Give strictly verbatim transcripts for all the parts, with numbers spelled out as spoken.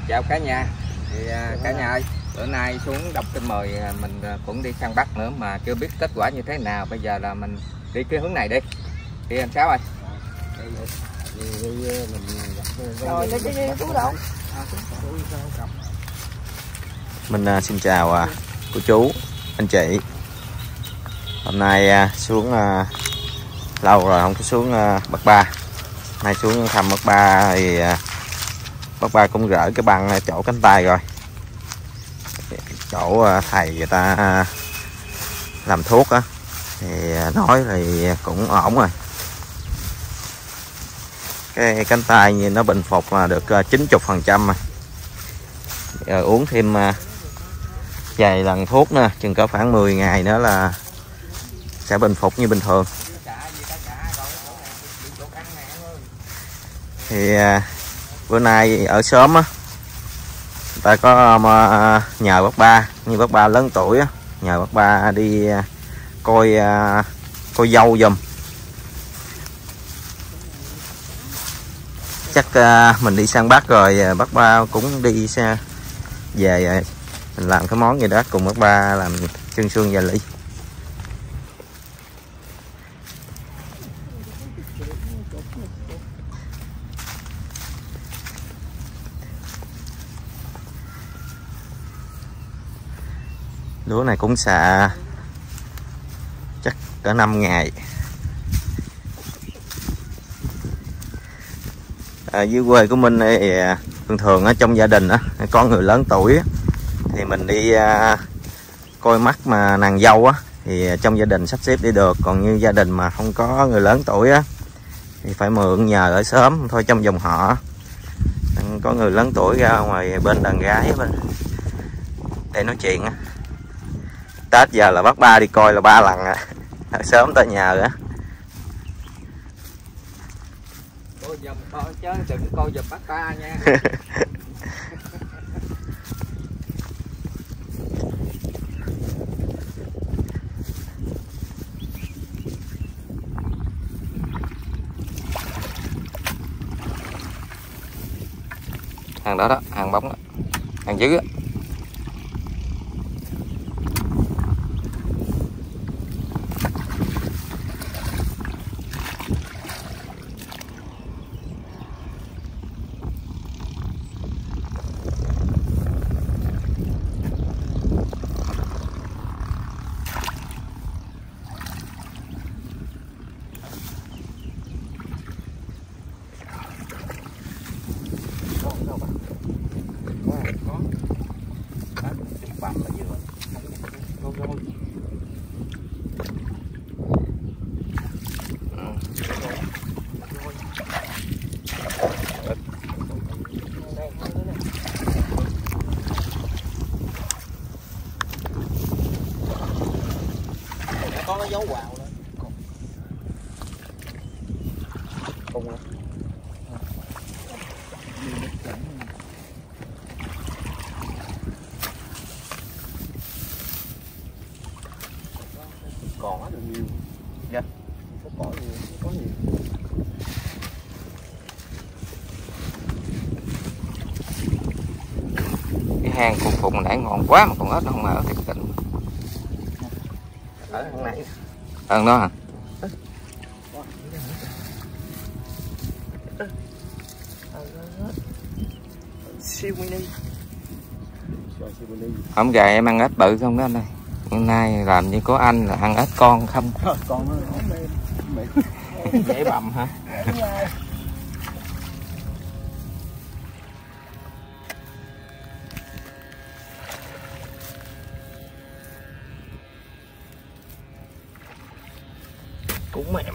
Chào cả nhà. Thì cả nhà ơi, bữa nay xuống Đông Kinh mời mình cũng đi săn bắt nữa mà chưa biết kết quả như thế nào. Bây giờ là mình đi cái hướng này đi. Đi anh Sáu ơi. Rồi cái cái chú đâu? Mình uh, xin chào uh, cô chú, anh chị. Hôm nay uh, xuống uh, lâu rồi không có xuống uh, Bắc Ba. Nay xuống thăm Bắc Ba thì uh, Bắc Ba cũng gỡ cái băng chỗ cánh tay rồi. Chỗ uh, thầy người ta uh, làm thuốc á thì uh, nói thì cũng ổn rồi. Cái cánh tay như nó bình phục mà được uh, chín mươi phần trăm rồi. Rồi uống thêm uh, vài lần thuốc nữa, chừng có khoảng mười ngày nữa là sẽ bình phục như bình thường. Thì uh, bữa nay ở xóm á, người ta có uh, nhờ bác Ba, như bác Ba lớn tuổi á, nhờ bác Ba đi uh, coi uh, coi dâu giùm. Chắc uh, mình đi săn bắt rồi uh, bác Ba cũng đi xe về uh, mình làm cái món gì đó cùng bác Ba làm xương xương và ly. Lúa này cũng xạ chắc cỡ năm ngày. À, dưới quê của mình thì thường thường ở trong gia đình á, có người lớn tuổi á, thì mình đi à, coi mắt mà nàng dâu á thì trong gia đình sắp xếp đi được, còn như gia đình mà không có người lớn tuổi á thì phải mượn nhờ ở xóm thôi, trong dòng họ có người lớn tuổi ra ngoài bên đàn gái bên để nói chuyện á. Tết giờ là bác Ba đi coi là ba lần à, ở sớm tới nhờ á. Coi giùm coi chứ đừng coi giùm bác Ba nha. Hàng đó đó, hàng bóng đó, hàng dữ á. Có nó dấu vào đó. Cùng rồi. Còn rất là nhiều. Dạ. Có cỏ nhiều, có nhiều. Cái hang phục phục nãy ngon quá mà còn ếch nó không ở thiệt tình. Ở thằng này. Ơn đó hả? Siêu mini. Hôm gà em ăn ếch bự không đó anh ơi. Hôm nay làm như có anh là ăn ếch con không? Con nó dễ bầm hả? cũng mềm.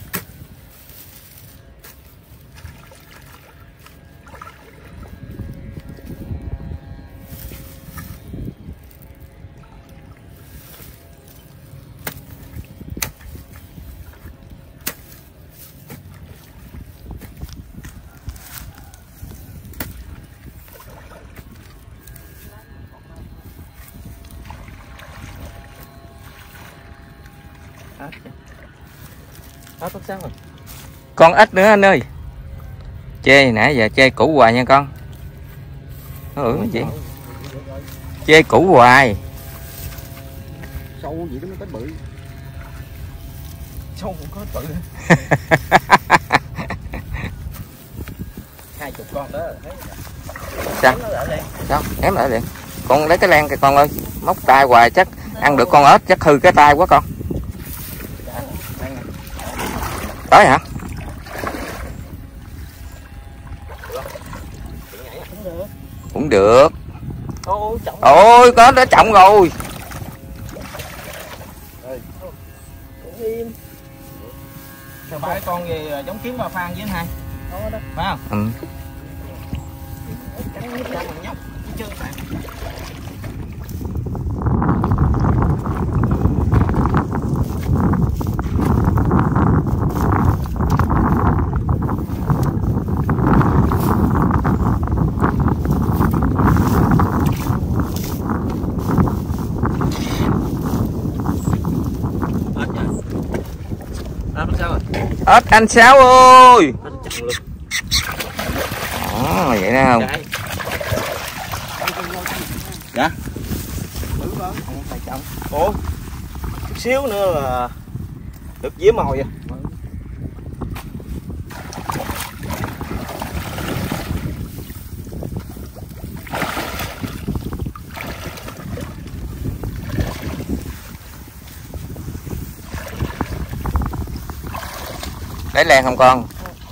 Hết tóc sáng rồi. Con ít nữa anh ơi. Chê nãy giờ chê cũ hoài nha con. Nó ưỡn cái gì? Chê cũ hoài. Sâu gì đó nó tới bự. Sâu cũng có bự. Hai chục con đó. Sao? Sao? Ém lại liền. Con lấy cái len kìa con ơi. Móc tay hoài chắc ăn được con ếch chắc hư cái tay quá con. Tới hả? Cũng được. Ôi có nó trọng rồi. Sao phải con gì giống kiếm bà Phan với hai. Phải không? Ừ. Ếch anh Sáu ơi. Đó, vậy đó không? Dạ. Ủa, chút xíu nữa là được dĩa mồi vậy. Lấy len không con?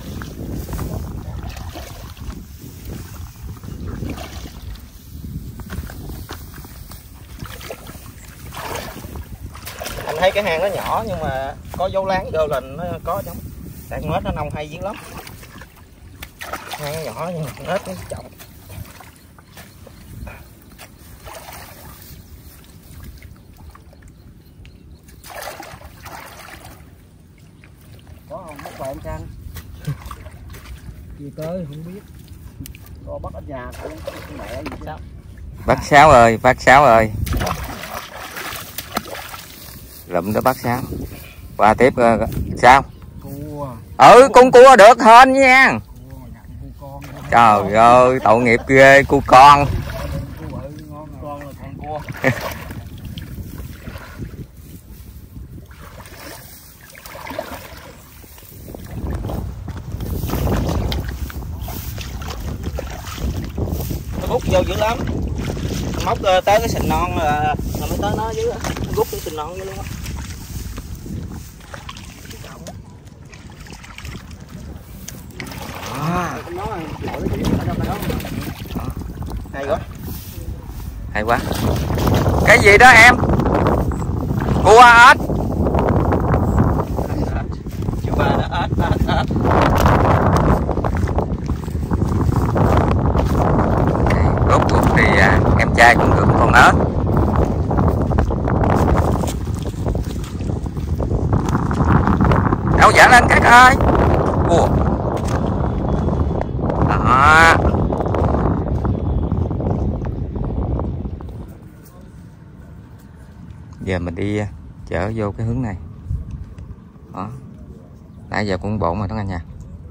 Anh thấy cái hang nó nhỏ nhưng mà có dấu láng vô là nó có giống. Tại con ếch nó nông hay dữ lắm. Hang nó nhỏ nhưng mà con ếch nó trọng. Có không? Bắt bài em Trang. Gì tới không biết. Có bắt ở nhà của mẹ gì sao? Bác Sáu ơi, bác Sáu ơi. Lụm đó bác Sáu. Qua tiếp uh, sao? Cua. Ừ, con cua được hên nha. Cua, trời ơi, tội nghiệp ghê, cua con. Con là con cua. Nó rút vô dữ lắm. Móc tới cái sình non là, là mới tới nó dưới á. Nó rút cái sình non vô luôn á. À. Hay quá. Hay quá. Cái gì đó em? Cua ếch. Chú ba đã ếch ếch ếch. Rốt cuộc thì à, em trai cũng được con ếch. Đâu dở lên các ơi. Ủa. Đó. Giờ mình đi chở vô cái hướng này. Đó. Nãy giờ cũng bộn rồi đó anh nha.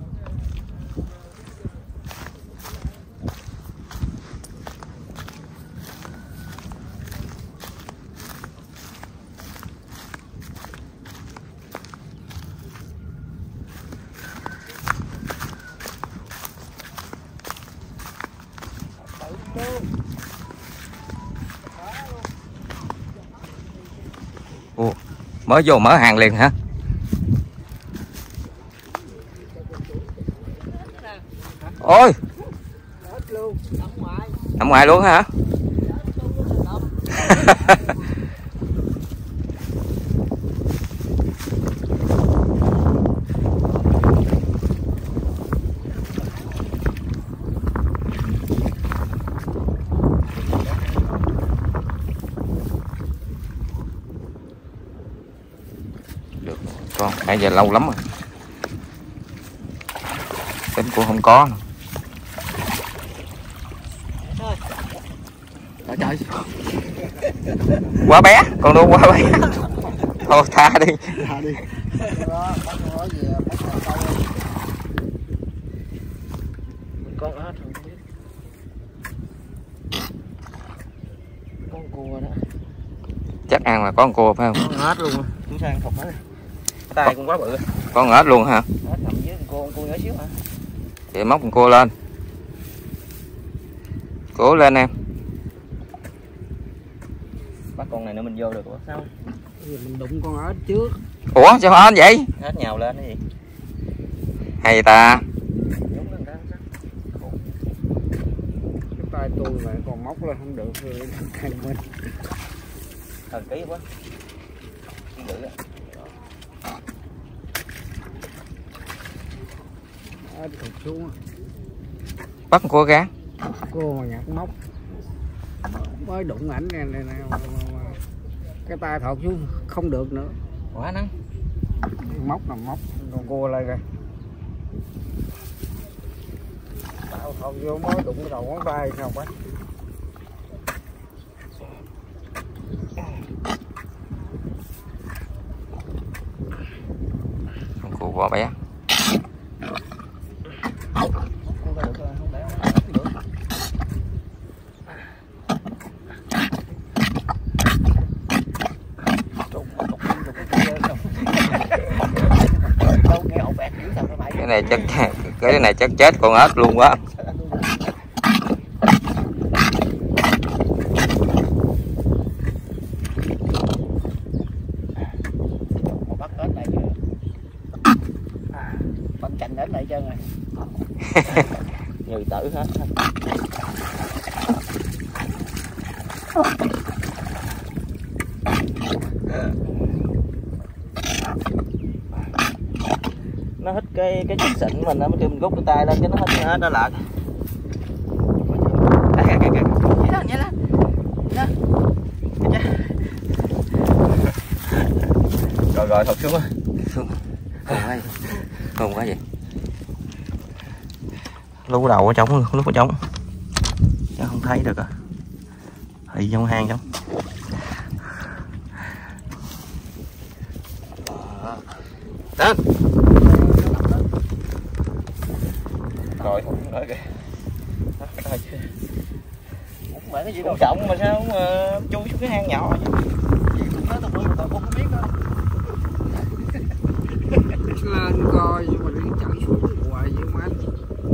Ủa, mới vô mở hàng liền hả? Ôi, nằm ngoài luôn hả? Được con, nãy giờ lâu lắm rồi. Tính cũng không có. Trời trời. Quá bé, con đu quá bé. Thôi tha đi. Tha đi. Con ếch không biết. chắc ăn là có con cua phải không? Con ếch luôn, chúng sang thục hết. Cái tay cũng quá bự. Con ếch luôn hả? Ếch nằm dưới con cua, con cua nhỏ xíu hả? Vậy móc con cua lên. Cố lên em. Bắt con này nữa mình vô được không? Sao? Mình đụng con ếch trước. Ủa sao ếch vậy? Ếch nhào lên cái gì? Hay ta. Đúng lên đó. Cái tay tôi mà còn móc lên không được rồi thằng mình. Thần ký quá. Ký dữ á. Ếch thụt xuống. Bắt con cua ra. Cô mà nhặt móc mới đụng ảnh này, này, này mà, mà, mà. Cái tay thọt xuống không được nữa. Quá nắng. Móc nằm móc con cua lên kìa. Tạo thọt vô mới đụng cái đầu ngón tay sao quá. Con cua bò bé. Cái này chắc cái này chắc chết con ếch luôn quá. Bắt ếch này chứ. Bắt cành ếch này chân rồi. Như tử hết. Nó hít cái cái chất xịn mình á, khi mình rút cái tay lên cái nó hít cái hết đó lại. Kìa kìa kìa. Nhảy lên, nhảy lên. Rồi rồi thụt xuống á. Xuống. Không quá gì. Không quá gì. Lú đầu ở trống, lúc ở trống. Chắc không thấy được à. Thì trong hang trống. Lên. Rồi thụt nữa kìa. Không phải cái gì đâu trọng mà sao mà chui xuống cái hang nhỏ vậy. Nó tao không tao không biết đâu. Lên coi nhưng mà đi chạy xuống hoài vậy mà anh.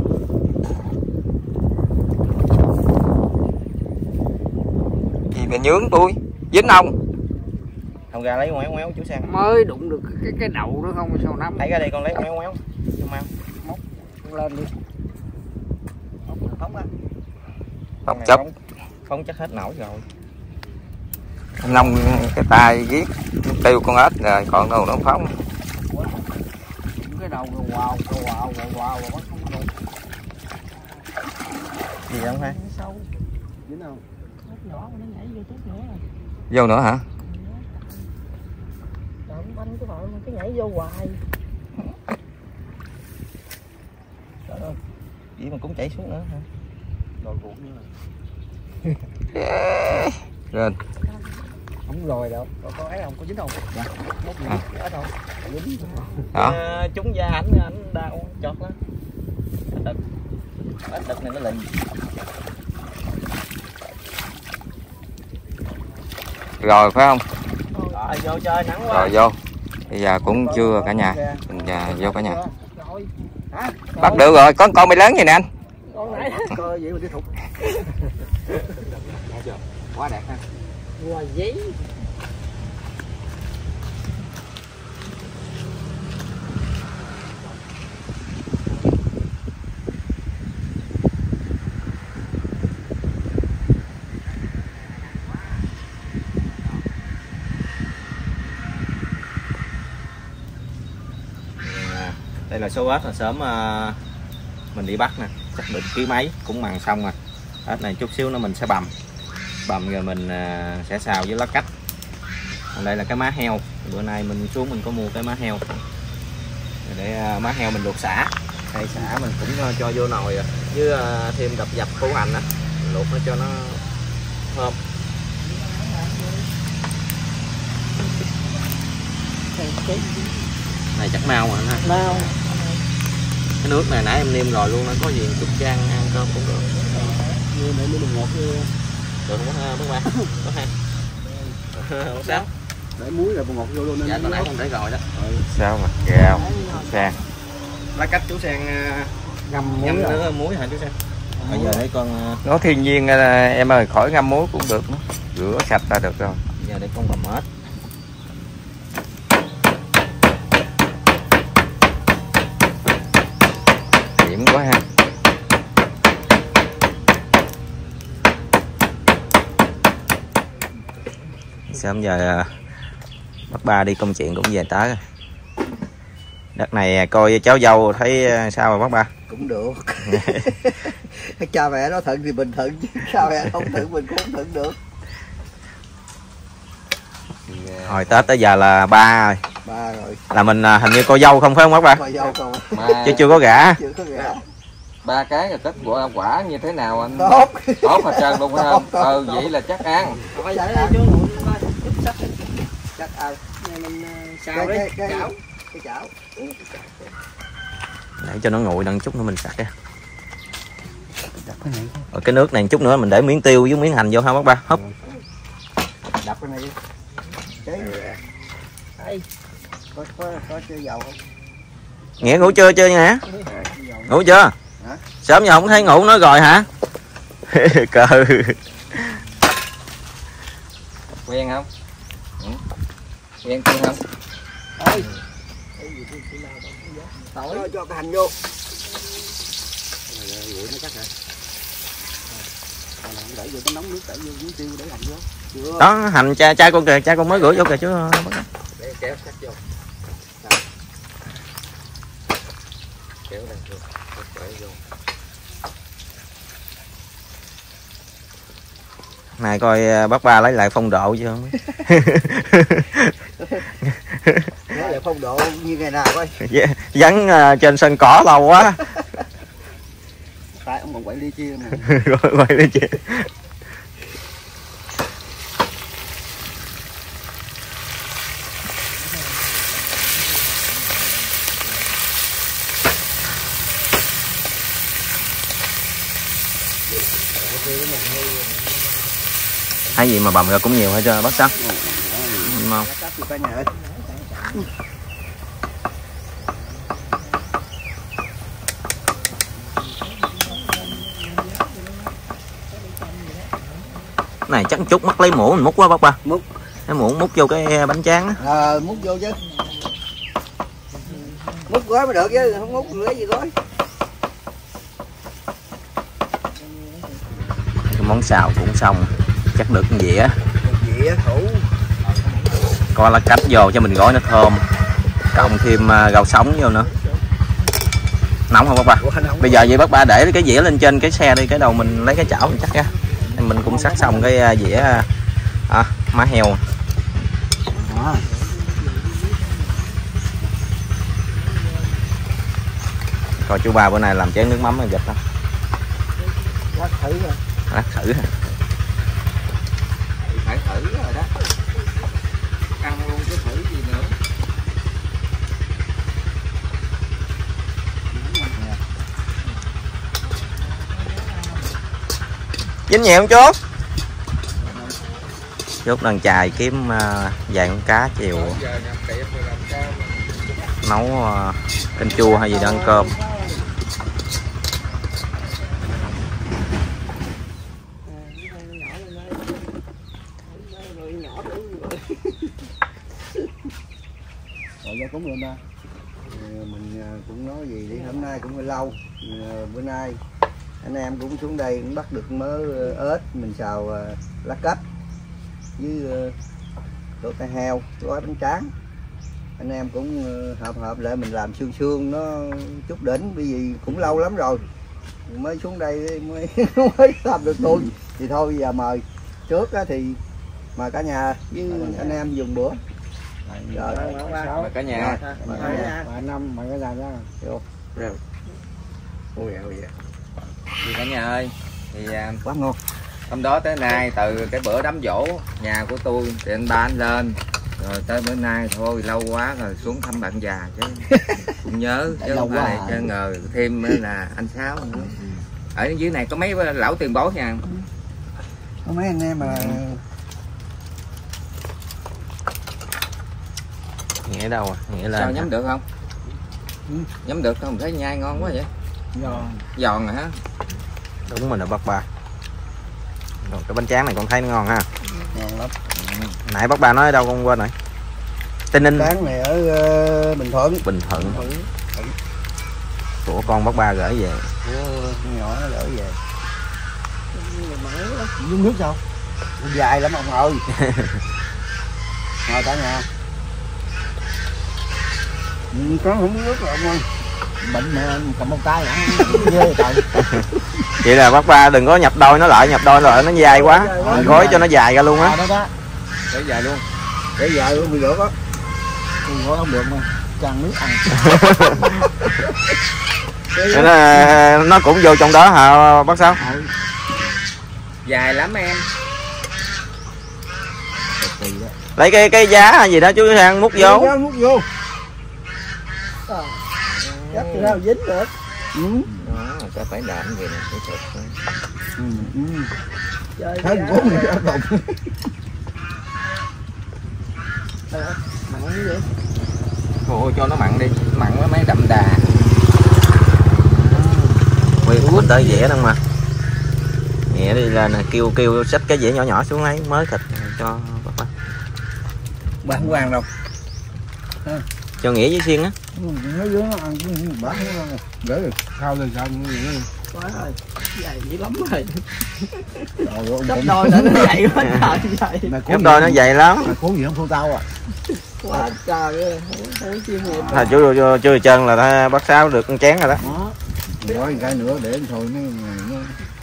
Gì mà nhướng tôi dính không? Không ra lấy ngoéo ngoéo chú sang. Mới đụng được cái cái đầu đó không sao nắm. Thấy ra đây con lấy ngoéo ngoéo. Cho mau. Móc lên đi. Phóng phóng á. Không chấp. Phóng chắc hết nổi rồi. Nông cái tay giết tiêu con ếch rồi còn đâu nó phóng. Cái đầu rồi wow wow wow wow wow không được. Gì không ha? Sâu. Dính không? Nhỏ mà nó nhảy vô chút nữa rồi. Vô nữa hả? Động banh cái vợ mà cái nhảy vô hoài. Trời ơi. Vậy mà cũng chảy xuống nữa hả? Rồi ruột như này. Lên. Không rồi đâu. Có có ấy không? Có dính không? Dạ. Móc gì? Ít không? Dính. Đó. À, chúng da ảnh ảnh đau chọt lắm. Đực. Ít đực này nó lì. Rồi phải không? Rồi vô chơi nắng quá. Rồi vô. Bây giờ cũng chưa cả nhà. Mình vô cả nhà. Rồi. Hả? Bắt được rồi, có con bị lớn gì nè anh. Con nãy coi vậy mà đi thục. Quá đẹp ha. Qua giấy. Đây là số ếch là sớm uh, mình đi bắt nè, chắc được ký mấy cũng mần xong rồi. Ếch này chút xíu nữa mình sẽ bầm, bầm rồi mình uh, sẽ xào với lá cách. Còn đây là cái má heo, bữa nay mình xuống mình có mua cái má heo để uh, má heo mình luộc sả. Đây sả mình cũng uh, cho vô nồi rồi. Với uh, thêm đập dập củ hành á, luộc nó cho nó thơm. Này chắc mau mà anh ha. Mau. Cái nước này nãy em nêm rồi luôn, nó có gì chút chan ăn cơm cũng được. Như để mình ngọt Được không có bước ba? Có ha. Không sao. Để muối rồi bột ngọt vô luôn nên. Dạ hồi nãy con để rồi đó. Ừ. Sao mà gạo sang Lá cách chú Sang Ngâm muối ngâm rồi. nước muối hả chú Sang? Bây giờ để con Nó thiên nhiên em ơi, khỏi ngâm muối cũng được nữa. Rửa sạch ra được rồi. giờ để con bầm hết. Điểm quá ha. sớm giờ bác Ba đi công chuyện cũng về tới rồi. Đất này coi cháu dâu thấy sao rồi bác Ba? Cũng được. Cha mẹ nó thận thì mình thận, cha mẹ không thận mình cũng không thận được. Hồi Tết tới giờ là ba rồi. Ba rồi. Là mình hình như cô dâu không phải không bác Ba? Coi dâu không? Mà Chứ chưa có gả. Chưa có gả. ba cái rồi kết quả quả như thế nào anh? Tốt. Tốt hết trơn luôn phải không? Ừ vậy là chắc ăn. Chắc ăn. Mình Cái xào đi. cái cái Chảo. cái chảo. Để cho nó nguội đằng chút nữa mình sạch ra. Đập cái này. Ở cái nước này chút nữa mình để miếng tiêu với miếng hành vô ha bác Ba. Húp. Đập cái này đi. Cái đây. Có có có chơi dầu không? Nghĩa ngủ chưa chưa nha? Dầu. Ngủ chưa? Hả? Sớm giờ không thấy ngủ nói rồi hả? Cờ. Quen không? Ừ. Quen chưa không? Ơi. Tỏi cho cái hành vô. Nguội nó chắc rồi. Đẩy vô cái nóng nước, đẩy vô muối tiêu để hành vô. Chưa. Đó hành cha cha con kìa, cha con mới rửa vô kìa chứ. Để kéo sát vô. Kéo đây vô. Kéo vô. Này coi bác Ba lấy lại phong độ chứ không biết. Nói lại phong độ như ngày nào coi. Vắng trên sân cỏ lâu quá. Tại ông còn quậy ly chia nè. Quay đi chị. Thấy gì mà bầm ra cũng nhiều hết trơn bác Sáu. Đúng không? Này chắc chút mắc lấy muỗng mình múc quá bác Ba. Múc. Cái muỗng múc vô cái bánh tráng á. Ờ, múc vô chứ. Múc gói mới được chứ, không múc lấy gì gói. Cái món xào cũng xong, chắc được cái dĩa. Dĩa thủ. Coi lá cách vô cho mình gói nó thơm. Cộng thêm rau sống vô nữa. Nóng không bác Ba? Bây giờ vậy bác Ba để cái dĩa lên trên cái xe đi, cái đầu mình lấy cái chảo mình chắc ra. Mình cũng sắc xong cái dĩa à, má heo. À. Coi chú Ba bữa nay làm chén nước mắm hay vịt không? Lát thử rồi. Lát thử. Phải thử rồi đó. Ăn luôn chứ thử gì nữa. Dính nhẹ không chú? Chút đang chài kiếm uh, vài con cá chiều nấu uh, canh chua hay gì đó ăn cơm. Rồi ra cúng lên ba. Mình cũng nói gì đi, hôm nay cũng hơi lâu. Bữa nay anh em cũng xuống đây cũng bắt được mớ ếch, mình xào lá cách với đổ tay heo, gói bánh tráng. Anh em cũng hợp hợp lại mình làm xương xương nó chút đỉnh, bởi vì cũng lâu lắm rồi mới xuống đây mới mới làm được tôi. Thì thôi giờ mời trước thì mời cả nhà với anh em dùng bữa. Rồi Mời cả nhà. Mời cả nhà. Mời năm mời cả nhà ra. Vô. Rồi. Ôi ôi. Thì cả nhà ơi, thì à, Quá ngon. hôm đó tới nay từ cái bữa đám dỗ nhà của tôi thì anh ba anh lên rồi tới bữa nay thôi lâu quá rồi xuống thăm bạn già chứ cũng nhớ chứ không phải cho ngờ thêm là anh Sáu nữa. Ở dưới này có mấy lão tiền bối nha. Có mấy anh em mà Nghĩa đâu à? Nghĩa là sao nhắm được không? Ừ. Nhắm được không? Thấy nhai ngon quá vậy. Giòn. Giòn rồi hả? Đúng mình là bác Ba. Rồi cái bánh tráng này con thấy nó ngon ha. Ngon lắm. Ừ. Nãy bác Ba nói ở đâu con quên rồi. Tây Ninh. Tráng này ở uh, Bình Thuận. Bình Thuận. Của con bác Ba gửi về. Của nhỏ nó gửi về. Dung nước sao? Dài lắm ông ơi. Ngồi cả nhà. Có không nước rồi ông ơi. Bệnh mà cầm một tay hả? Ghê trời. Vậy là bác Ba đừng có nhập đôi nó lại, nhập đôi lại nó dài quá. Mình gói cho nó dài ra luôn á. Đó đó. Để dài luôn. Để dài luôn bị rửa đó. Gói không được mà. Tràn nước ăn. nó, nó cũng vô trong đó hả bác Sáu? Ừ. Dài lắm em. Lấy cái cái giá gì đó chú Sang múc vô. Giá múc vô. Chắc thì sao dính được. Ừ. Đó, ta phải làm gì nè, phải chụp thôi. Ừ. Ừ. Thấy cuốn mình ra đồng. Mặn như vậy. Ôi cho nó mặn đi, mặn nó mới đậm đà. Nguyên quýt đợi dẻ đâu mà. Nghĩa đi là kêu kêu xách cái dẻ nhỏ nhỏ xuống lấy mới thịt cho bác Ba. Ba không ăn đâu. À. Cho Nghĩa với Xuyên á. Nó dưới nó ăn bả không ăn. Để sao lên sao nữa. Quá rồi. Dày dữ lắm rồi. Gấp đôi nữa nó dày quá trời. Gấp đôi nó dày lắm. Mà cuốn gì không thu tao à. Quá trời ơi, không chuyên nghiệp. À, chú chưa chưa chân là bác Sáu được con chén rồi đó. Đó. Gói cái nữa để thôi nó nó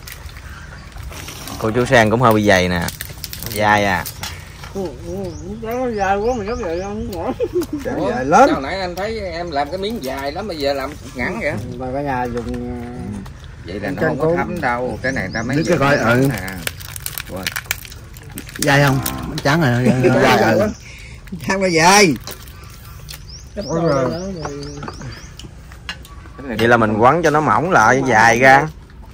cô chú Sang cũng hơi bị dày nè. Dài à. Nó dài quá mình gấp vậy không nổi. Dài lớn. Sao nãy anh thấy em làm cái miếng dài lắm bây giờ làm ngắn vậy? Mà cả nhà dùng vậy là nó không có thấm đâu, cái này ta mấy cái coi ừ. Wow. Dài không? Bánh tráng này dài rồi. Không là dài. Vậy là mình quấn cho nó mỏng lại dài ra.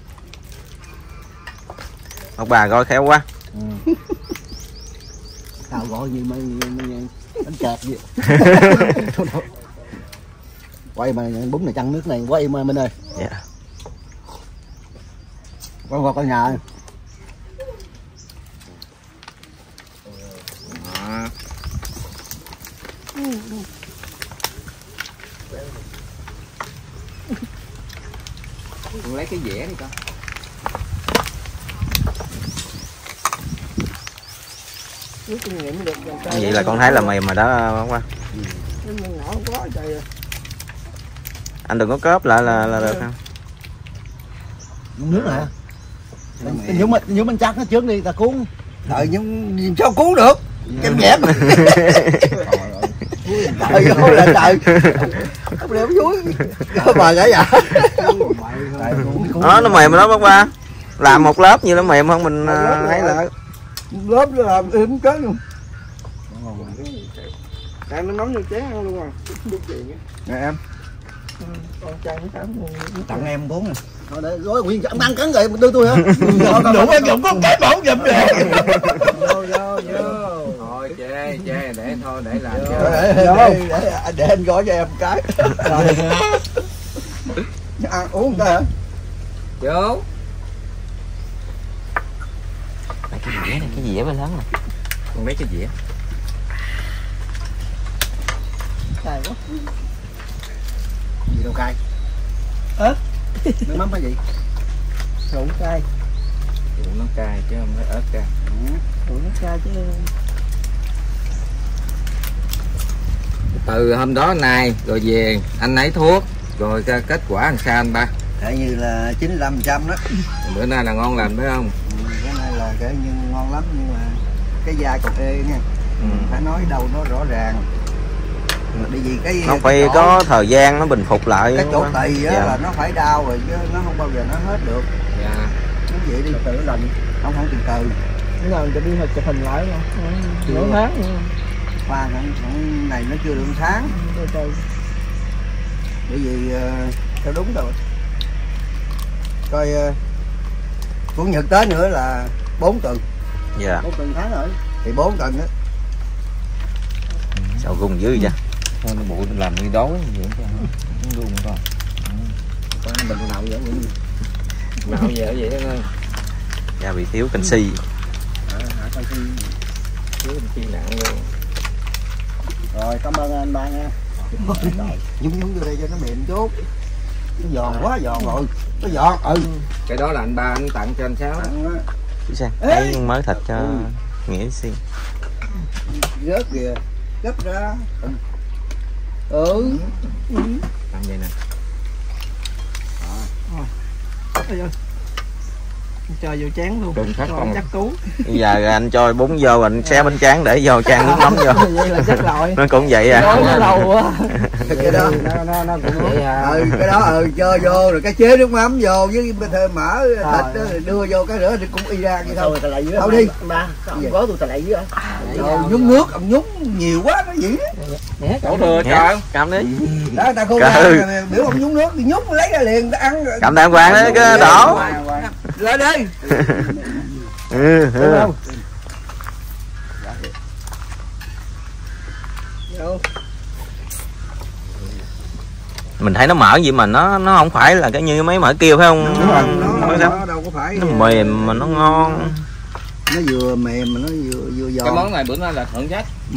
Ông bà coi khéo quá. Ừ. Sao gọi gì mà bánh kẹp vậy. Quay mà bún này chăn nước này quá im ơi Minh ơi. Dạ. Quay qua con nhà. Con lấy cái dẻ đi con. Vậy là con thấy là mềm mà đó bác Ba. Anh đừng có cớp lại là là được không? Nước hả? Nhúng nhúng bánh tráng nó trước đi ta cuốn. Trời nhưng sao cuốn được? Kem dẹp. Trời ơi là trời. Không lẽ vui. Bà cả dạ. Đó nó mềm đó bác Ba. Làm một lớp như nó mềm không mình thấy lại. Lớp nó làm im chết luôn. Tại nó nóng như chén ăn luôn rồi. Nè em. Con trai nó cắn tặng em bốn nè. Thôi để gói nguyên ông ăn cắn rồi đưa tôi hả? Đủ ăn dụng có cái bỏng giùm nè. Vô vô vô. Thôi chê chê để thôi để làm cho. Để để để anh gói cho em cái. Ăn uống cái hả? Vô. Cái dĩa này, cái dĩa mới lớn nè. Con lấy cái dĩa. cay quá. Gì đâu cay? Ớt. Nước mắm cái gì? Rượu cay. Rượu nó cay chứ không phải ớt cay. Rượu nó cay chứ. Từ hôm đó nay rồi về anh lấy thuốc rồi kết quả làm sao anh ba? Kể như là chín mươi lăm phần trăm đó. Bữa nay là ngon lành phải không? Ừ, cái này là kể như ngon lắm nhưng mà cái da còn ê nha. Ừ. Phải nói đâu nó rõ ràng. Bởi vì cái nó phải chỗ, có thời gian nó bình phục lại. Cái chỗ tỳ á dạ. Là nó phải đau rồi chứ nó không bao giờ nó hết được. Dạ. Nó vậy đi từ lành. Không không từ từ. Cái nào cho đi chụp hình lại không? Nửa tháng nữa. Khoan khoảng này nó chưa được một tháng. Ừ, bởi vì uh, theo đúng rồi. Coi uh, Chủ nhật tới nữa là bốn tuần. Dạ. bốn tuần tháng rồi. Thì bốn tuần á. Sao gung dữ vậy? Thôi nó bụi làm đi đói vậy chứ luôn con. Con mình nào vậy vậy. Nào vậy vậy đó ơi. Dạ bị thiếu canxi. Hả canxi. Thiếu canxi nặng luôn. Rồi cảm ơn anh ba nha. Nhúng nhúng vô đây cho nó mềm chút. Nó giòn quá giòn rồi. Nó giòn. Ừ. Cái đó là anh ba anh tặng cho anh Sáu. Chú Sang lấy mới thịt cho ừ. Nghĩa xi. Rớt kìa. Gấp ra. Ừ. Ừ. Làm vậy nè. Rồi. Cho vô chén luôn. Đừng phát con chắc tú. Bây giờ anh cho bún vô anh xé bánh tráng để vô chan nước mắm vô. Vậy là chắc rồi. Nó cũng vậy à. Nó lâu quá. Cái đó nó nó nó cũng vậy à. Ừ, cái đó ừ cho vô rồi cái chế nước mắm vô với mỡ thịt đó, rồi đưa vô cái nữa thì cũng y ra vậy thôi. Thôi đi. Ba, ông có tôi lại dưới. Rồi nhúng nước, ông nhúng nhiều quá nó gì đó. Đổ thừa trời. Cầm đi. Đó người ta không ra biểu ông nhúng nước thì nhúng lấy ra liền ta ăn. Cầm đàng hoàng đấy cái đổ. Lên đi. Ừ, ừ. Mình thấy nó mỡ gì mà nó nó không phải là cái như mấy mỡ kia phải không? Đúng rồi, nó, nó, nó đâu có phải. Nó mềm mà nó ngon. Nó vừa mềm mà nó vừa vừa giòn. Cái món này bữa nay là thượng chất. Ừ.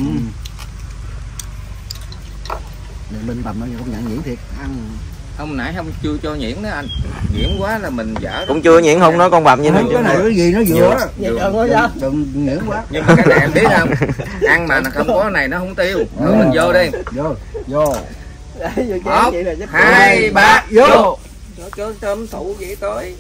Bên bầm nó cũng nhận nhuyễn thiệt ăn. Hôm nãy không chưa cho nhuyễn đó anh. Nhuyễn quá là mình dở. Cũng chưa nhuyễn không nói con bầm như thế. Cái này cái gì nó vừa. Vừa. Đừng nhuyễn quá. Nhưng mà cái này em biết không? Ăn mà nó không có này nó không tiêu. Rồi mình vô đi. Vô. Vô. Một, hai, ba, vô. Cho tôm thụ vậy tới.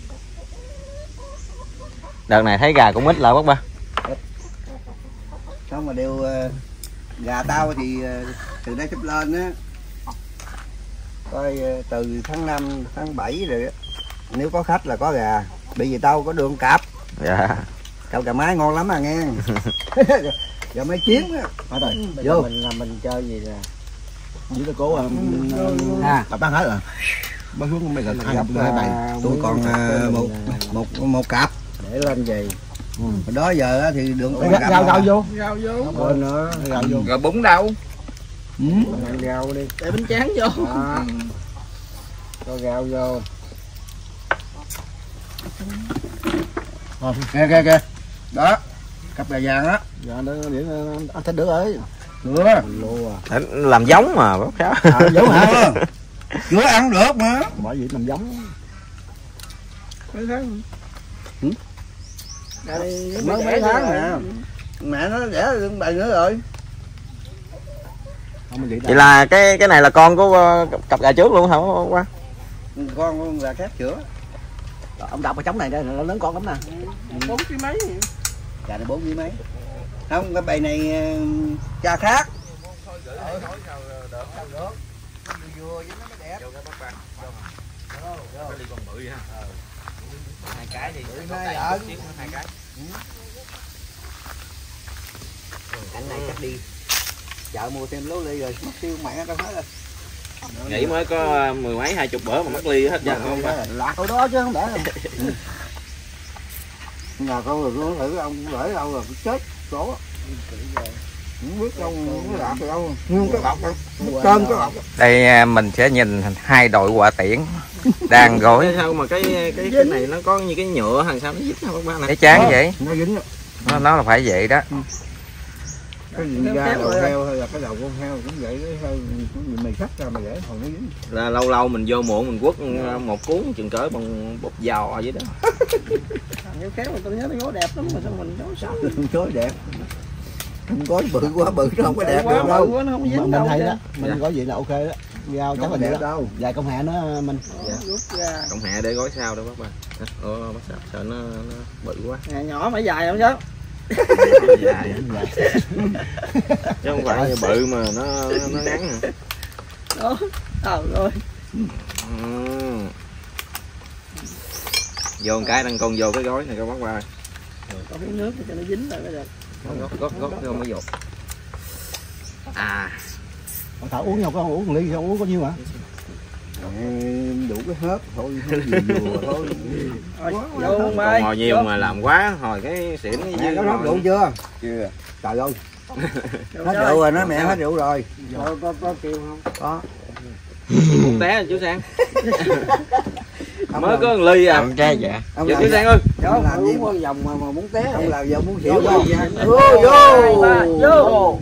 Đợt này thấy gà cũng ít lại bác ba. Xong mà đều uh, gà tao thì uh, từ đây sắp lên á. Coi uh, từ tháng năm, tháng bảy rồi á. Nếu có khách là có gà. Bởi vì tao có đường cạp. Dạ. Cặp gà mái ngon lắm à nghe. Gà mái chiến á. Thôi rồi, vô. Mình là mình chơi gì nè. Với tôi cố à. Tập ăn hết rồi. Bác hướng bây giờ hai hai bài. Tôi còn uh, một một một cặp để lên gì. Ừ. Đó giờ thì đường gạo gạo vô. Gạo vô. Bên nữa, gạo vô. Rồi bún đâu? Ừ. Gạo đi. Để bánh tráng vô. À. Cho gạo vô. Rồi, kìa kìa kìa. Đó. Cặp gà vàng đó. Dạ nó để ăn thịt được rồi. Được. À. Làm giống mà bác Sáu. À, giống hả? Chưa ăn được mà. Bởi vì làm giống. Mấy tháng. Ừ? Mới mấy tháng nè. Mẹ nó đẻ được bài nữa rồi. Vậy là cái cái này là con của uh, cặp gà trước luôn hả qua? Con con gà khác chữa. Ông đọc ở trống này đây nó lớn con lắm nè. Bốn ký mấy. Gà này bốn ký mấy. Không, cái bầy này uh, cha khác. Hai cái đi. Hai cái. Anh này chắc đi chợ mua thêm lố ly rồi mất tiêu mẹ tao hết rồi. Nghĩ mới có mười mấy hai chục bữa mà mất ly hết trơn không phải. Loạt hồi đó chứ không để đâu. Nhà con rồi con thử ông cũng để đâu rồi chết số. Không biết đâu nó lạc rồi đâu. Nguyên cái bọc cơm cái bọc. Đây mình sẽ nhìn hai đội quạ tiễn đang gói. Sao mà cái cái cái này nó có như cái nhựa hay sao nó dính hả bác ba này? Cái chán vậy. Nó dính. Nó nó là phải vậy đó. Cái gì ra đầu heo hay là cái đầu con heo cũng vậy, cái heo mày cắt ra mày để hồi nó dính. Là lâu lâu mình vô muộn mình quất một cuốn chừng cỡ bằng bột giò vậy đó. Nếu khéo mà tôi nhớ nó gối đẹp lắm mà sao mình gối sao? Gối đẹp. Không gối bự quá bự nó không có đẹp quá được đâu. Quá, nó không dính mình đâu thấy đó. đó. Mình gói vậy là ok đó. Rau chắc là đẹp đó. đâu. Vài công hạ nó mình rút ra. Cộng hạ để gói sao đâu bác ba. Ồ bác sợ, sợ nó, nó bự quá. À, nhỏ mà dài không chứ? Dài chứ không phải như bự mà nó nó ngắn à. Đó, ờ rồi. Ừ. Vô một cái đang con vô cái gói này các bác ba. Có cái nước cho nó dính lại mới được. Gót gót gót vô mới dột. À. Ông Thảo uống nhau có uống một ly không uống có nhiêu hả? Đủ cái hớp thôi, vừa vừa thôi. Vô Còn ngồi nhiều mà làm quá hồi cái xỉn cái dư. Có nấu rượu chưa? Chưa. Trời ơi. Hết rượu rồi, nói mẹ hết rượu rồi. Có, có, có kêu không? Có. Muốn té chú Sang. Mới có một ly à. Ông trai dạ. Ông Dạ làm chú gì? Sang ơi. Ông làm gì uống mà con vòng mà, mà muốn té. ông làm gì ông muốn xỉu Vô, không? vô, Vô vô. vô.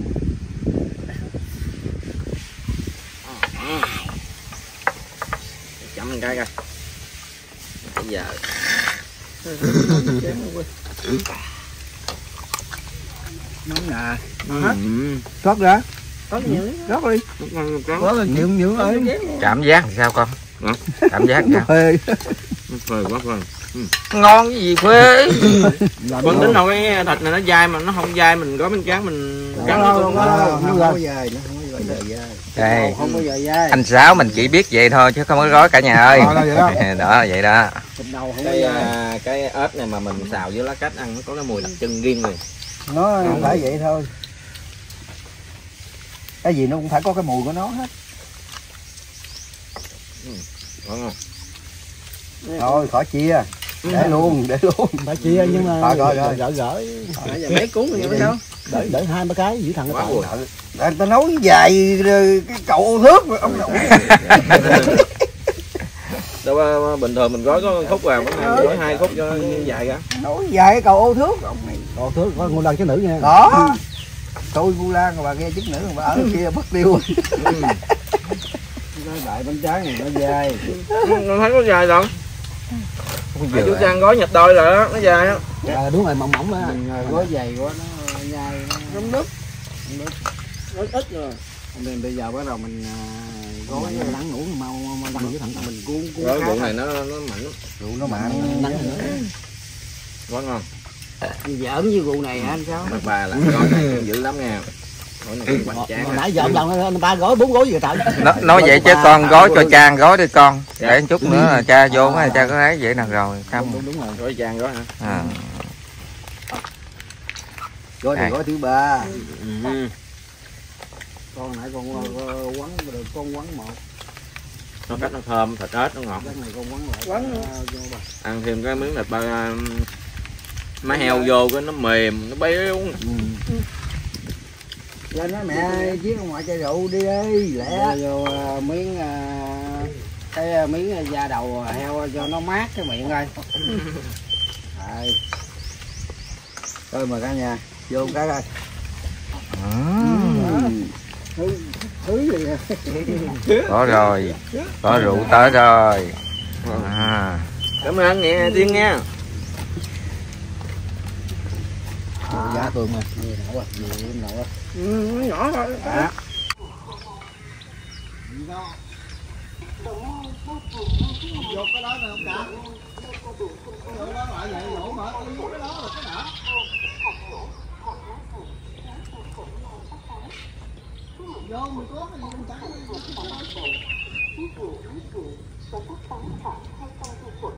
Chậm một cái coi. Bây giờ Nóng nè. ừ. Thoát ra. Có nhiều. Rót đi. Có Có là nhiều nhiều ơi. Cảm giác sao con? Cảm giác sao? Phê. phơi quá phơi. Ngon cái gì phê. Con tính đâu cái thịt này nó dai mà nó không dai mình có bánh tráng mình cắn Nó nó không cũng có không có dài, nó không có dài dài. Đây, Không có giờ dai. anh Sáu mình chỉ biết vậy thôi chứ không có gói cả nhà ơi. Đó, vậy đó. Đó vậy đó. Thịt đầu không có cái dai. à, cái ớt này mà mình xào với lá cách ăn nó có cái mùi đặc trưng riêng rồi. Nó phải vậy thôi. Cái gì nó cũng phải có cái mùi của nó hết. Đúng không? Thôi khỏi chia. Để luôn, để luôn. Phải chia nhưng mà Rồi, rồi, rồi. gỡ gỡ Nãy giờ mấy cuốn rồi sao? đợi đợi hai ba cái giữ thằng Quá cái buồn. Anh ta nấu dài cái cậu ô thước mà ông nội. Đâu à, bình thường mình gói có khúc vào, mình gói hai khúc cho như vậy cả. Nấu dài cái cậu ô thước ông này. còn thước có ngu lan chứ nữ nha. Đó. Tôi Vu Lan bà nghe chức nữ bà ở kia mất tiêu. Cái đại bánh tráng này nó dai. Con thấy có dài không? Chú Sang gói nhặt đôi rồi đó, nó dài á. À, đúng rồi mỏng mỏng á. Gói dày quá nó nhai nó nứt. Nó ít rồi. Nên bây giờ bắt đầu mình gói lắng ngủ mau mau lắng với thằng mình cuốn cuốn Gói cá vụ thôi. này nó nó mạnh. Rượu nó mặn. Lắng nữa. Quá ngon. Giỡn với vụ này hả anh sao? Bác bà làm gói này dữ lắm nha. Gói này bánh tráng. Hồi nãy giờ ông lần ba gói bốn gói gì trời. Nó, nói vậy chứ con gói cho cha gói đi con. Để chút nữa là cha vô á, cha có thấy vậy nào rồi. Không. Đúng, đúng rồi. Gói chan gói hả? À. Gói này gói thứ ba. Ừ. Con nãy con uh, quấn được con quấn một. Nó cách nó thơm, thịt ớt nó ngọt. Cái này con quấn lại. Quấn uh, Ăn thêm cái miếng thịt ba má heo vô cái nó mềm, nó béo. Lên nói mẹ chiếc ông ngoại chai rượu đi đi lẹ. vô uh, miếng uh, cái uh, miếng uh, da đầu heo cho nó mát cái miệng coi. Đây. Thôi mà cả nhà vô cái coi. Ừ. Thứ thứ gì nè. Có rồi. Có rượu tới rồi. À. Cảm ơn nghe Tiên nha. Giá tường mà. Gì nổ à, gì nổ à. Ừ, nó nhỏ thôi. À. Vô cái đó này không cả. Vô đó lại vậy lỗ mở cái đó là cái nào? Vô mình có cái gì mình chẳng